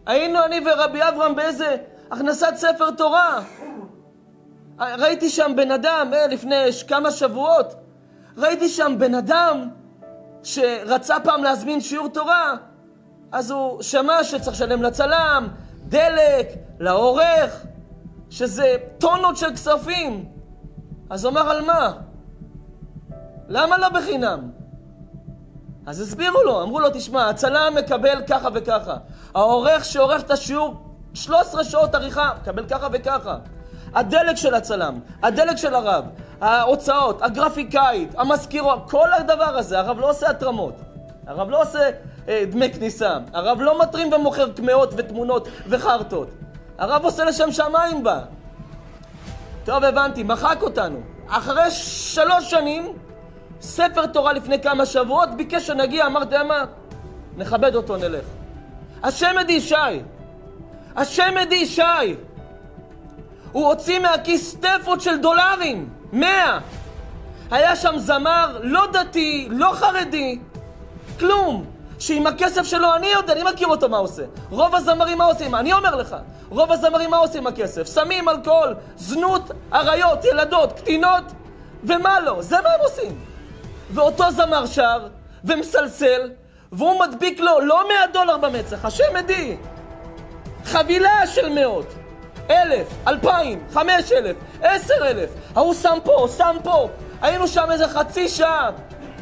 היינו אני ורבי אברהם באיזה הכנסת ספר תורה. ראיתי שם בן אדם, לפני כמה שבועות, ראיתי שם בן אדם שרצה פעם להזמין שיעור תורה, אז הוא שמע שצריך לשלם לצלם, דלק, לעורך, שזה טונות של כספים. אז הוא אמר, על מה? למה לא בחינם? אז הסבירו לו, אמרו לו, תשמע, הצלם מקבל ככה וככה. העורך שעורך את השיעור 13 שעות עריכה, מקבל ככה וככה. הדלק של הצלם, הדלק של הרב, ההוצאות, הגרפיקאית, המזכירות, כל הדבר הזה. הרב לא עושה התרמות, הרב לא עושה דמי כניסה, הרב לא מטרים ומוכר קמאות ותמונות וחרטות. הרב עושה לשם שמיים בה. טוב, הבנתי, מחק אותנו. אחרי 3 שנים, ספר תורה לפני כמה שבועות, ביקש שנגיע, אמרתי, מה? נכבד אותו, נלך. השם עדי שי. השם עדי שי. הוא הוציא מהכיס סטפות של דולרים. 100. היה שם זמר לא דתי, לא חרדי, כלום. שעם הכסף שלו אני יודע, אני מכיר אותו מה עושה. רוב הזמרים מה עושים? אני אומר לך. רוב הזמרים מה עושים הכסף? שמים אלכוהול, זנות, עריות, ילדות, קטינות, ומה לא? זה מה הם עושים. ואותו זמר שר ומסלסל, והוא מדביק לו לא $100 במצח, השם עדי. חבילה של 100, 1,000, 2,000, 5,000, 10,000. ההוא שם פה, שם פה. היינו שם איזה חצי שעה.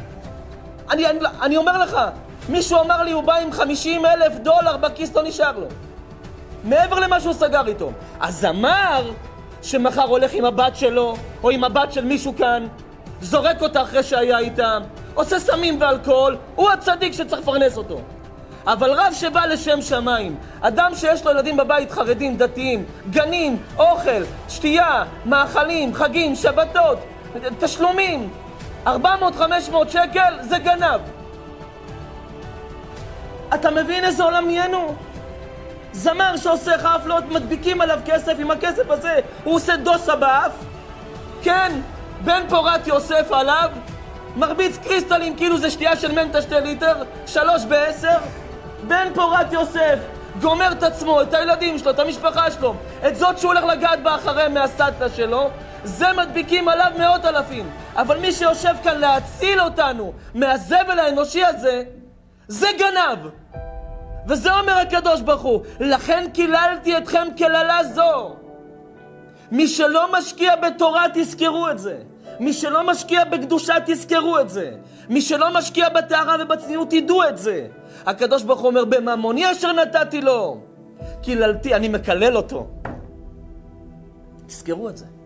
אני אומר לך, מישהו אמר לי, הוא בא עם $50,000 בכיס, לא נשאר לו. מעבר למה שהוא סגר איתו. הזמר שמחר הולך עם הבת שלו, או עם הבת של מישהו כאן, זורק אותה אחרי שהיה איתם, עושה סמים ואלכוהול, הוא הצדיק שצריך לפרנס אותו. אבל רב שבא לשם שמיים, אדם שיש לו ילדים בבית, חרדים, דתיים, גנים, אוכל, שתייה, מאכלים, חגים, שבתות, תשלומים, 400-500 שקל, זה גנב. אתה מבין איזה עולם נהיינו? זמר שעושה חפלות, מדביקים עליו כסף, עם הכסף הזה הוא עושה דוסה באף. כן, בן פורת יוסף עליו, מרביץ קריסטלים כאילו זה שתייה של מנטה 2 ליטר, 3 ב-10. בן פורת יוסף גומר את עצמו, את הילדים שלו, את המשפחה שלו, את זאת שהוא הולך לגעת בה אחרי מהסטלה שלו, זה מדביקים עליו 100,000. אבל מי שיושב כאן להציל אותנו מהזבל האנושי הזה, זה גנב. וזה אומר הקדוש ברוך הוא, לכן קיללתי אתכם קללה זו. מי שלא משקיע בתורה תזכרו את זה. מי שלא משקיע בקדושה תזכרו את זה. מי שלא משקיע בטהרה ובצניעות תדעו את זה. הקדוש ברוך הוא אומר, בממוני אשר נתתי לו קיללתי, אני מקלל אותו. תזכרו את זה.